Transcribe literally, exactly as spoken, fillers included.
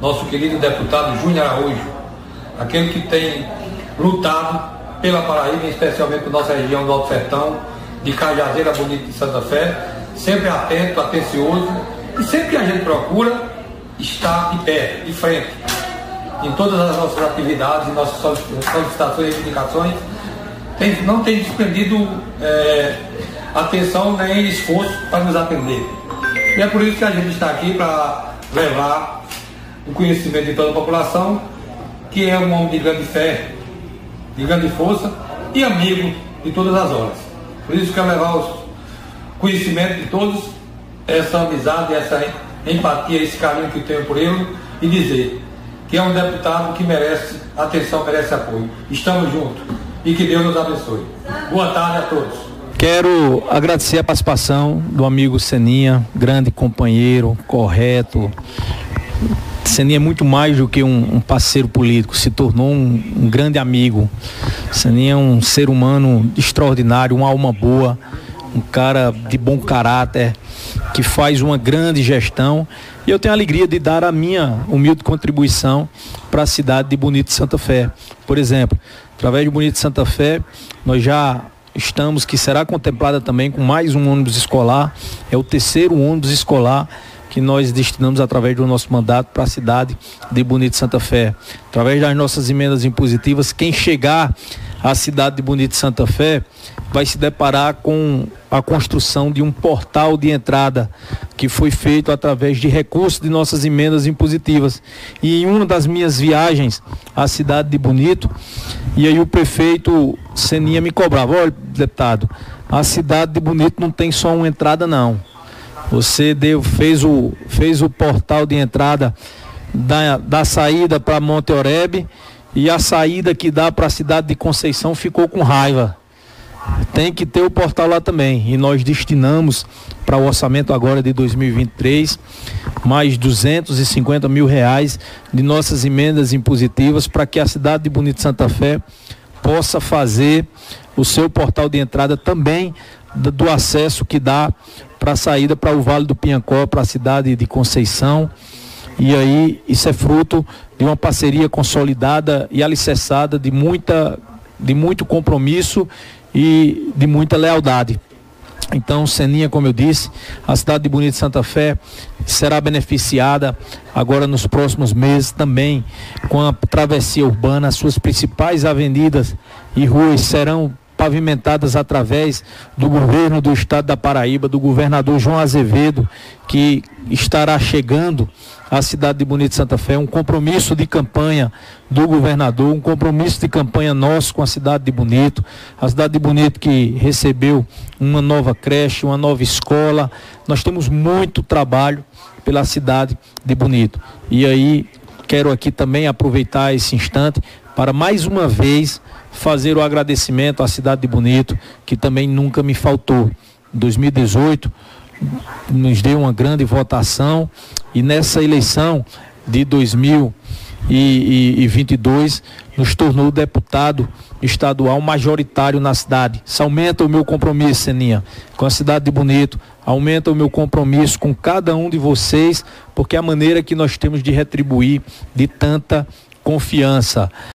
nosso querido deputado Júnior Araújo, aquele que tem lutado pela Paraíba, especialmente por nossa região do Alto Sertão, de Cajazeira, Bonito de Santa Fé, sempre atento, atencioso, e sempre que a gente procura, está de pé, de frente, em todas as nossas atividades, em nossas solicitações e reivindicações, tem, não tem desprendido é, atenção nem esforço para nos atender. E é por isso que a gente está aqui para levar o conhecimento de toda a população, que é um homem de grande fé, de grande força e amigo de todas as horas. Por isso que eu levar o conhecimento de todos, essa amizade, essa empatia, esse carinho que eu tenho por ele, e dizer que é um deputado que merece atenção, merece apoio. Estamos juntos e que Deus nos abençoe. Boa tarde a todos. Quero agradecer a participação do amigo Seninha, grande companheiro, correto. Seninha é muito mais do que um, um parceiro político, se tornou um, um grande amigo. Seninha é um ser humano extraordinário, uma alma boa, um cara de bom caráter, que faz uma grande gestão. E eu tenho a alegria de dar a minha humilde contribuição para a cidade de Bonito de Santa Fé. Por exemplo, através de Bonito de Santa Fé, nós já estamos, que será contemplada também com mais um ônibus escolar, é o terceiro ônibus escolar que nós destinamos através do nosso mandato para a cidade de Bonito de Santa Fé. Através das nossas emendas impositivas, quem chegar à cidade de Bonito de Santa Fé vai se deparar com a construção de um portal de entrada que foi feito através de recursos de nossas emendas impositivas. E em uma das minhas viagens à cidade de Bonito, e aí o prefeito Seninha me cobrava: olha, deputado, a cidade de Bonito não tem só uma entrada não. Você deu, fez, o, fez o portal de entrada da, da saída para Monte Oreb, e a saída que dá para a cidade de Conceição ficou com raiva. Tem que ter o portal lá também. E nós destinamos para o orçamento agora de dois mil e vinte e três mais duzentos e cinquenta mil reais de nossas emendas impositivas para que a cidade de Bonito de Santa Fé possa fazer o seu portal de entrada também do acesso que dá para a saída para o Vale do Piancó, para a cidade de Conceição. E aí isso é fruto de uma parceria consolidada e alicerçada de, muita, de muito compromisso e de muita lealdade. Então, Seninha, como eu disse, a cidade de Bonito de Santa Fé será beneficiada agora nos próximos meses também com a travessia urbana. As suas principais avenidas e ruas serão pavimentadas através do governo do estado da Paraíba, do governador João Azevedo, que estará chegando à cidade de Bonito de Santa Fé. Um compromisso de campanha do governador, um compromisso de campanha nosso com a cidade de Bonito. A cidade de Bonito que recebeu uma nova creche, uma nova escola. Nós temos muito trabalho pela cidade de Bonito. E aí quero aqui também aproveitar esse instante para mais uma vez fazer o agradecimento à cidade de Bonito, que também nunca me faltou. Em dois mil e dezoito nos deu uma grande votação, e nessa eleição de dois mil e vinte e dois nos tornou deputado estadual majoritário na cidade. Isso aumenta o meu compromisso, Seninha, com a cidade de Bonito, aumenta o meu compromisso com cada um de vocês, porque é a maneira que nós temos de retribuir de tanta confiança.